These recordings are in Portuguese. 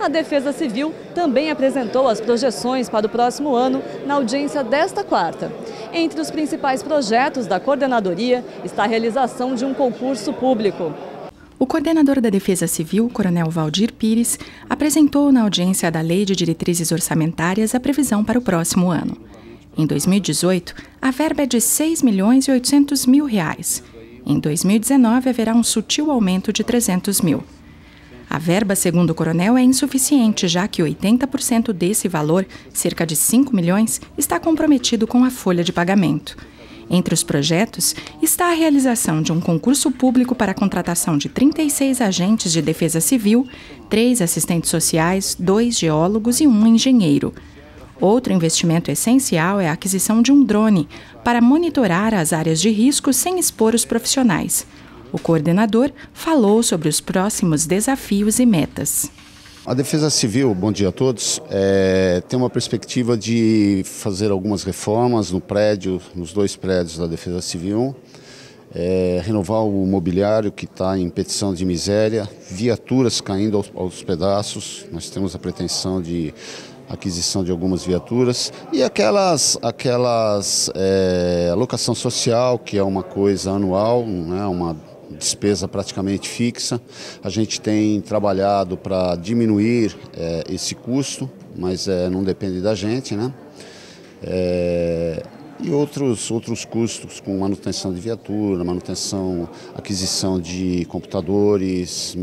A Defesa Civil também apresentou as projeções para o próximo ano na audiência desta quarta. Entre os principais projetos da coordenadoria está a realização de um concurso público. O coordenador da Defesa Civil, Coronel Valdir Pires, apresentou na audiência da Lei de Diretrizes Orçamentárias a previsão para o próximo ano. Em 2018, a verba é de R$ 6.800.000. Em 2019, haverá um sutil aumento de R$ 300 mil. A verba, segundo o coronel, é insuficiente, já que 80% desse valor, cerca de 5 milhões, está comprometido com a folha de pagamento. Entre os projetos está a realização de um concurso público para a contratação de 36 agentes de defesa civil, 3 assistentes sociais, 2 geólogos e 1 engenheiro. Outro investimento essencial é a aquisição de um drone para monitorar as áreas de risco sem expor os profissionais. O coordenador falou sobre os próximos desafios e metas. A Defesa Civil, bom dia a todos, tem uma perspectiva de fazer algumas reformas no prédio, nos 2 prédios da Defesa Civil, renovar o mobiliário que está em petição de miséria, viaturas caindo aos pedaços. Nós temos a pretensão de aquisição de algumas viaturas e aquelas alocação social, que é uma coisa anual, né, uma despesa praticamente fixa. A gente tem trabalhado para diminuir esse custo, mas não depende da gente, né? E outros custos com manutenção de viatura, aquisição de computadores,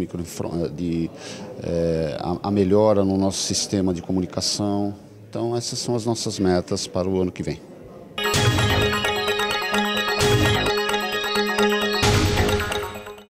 a melhora no nosso sistema de comunicação. Então essas são as nossas metas para o ano que vem.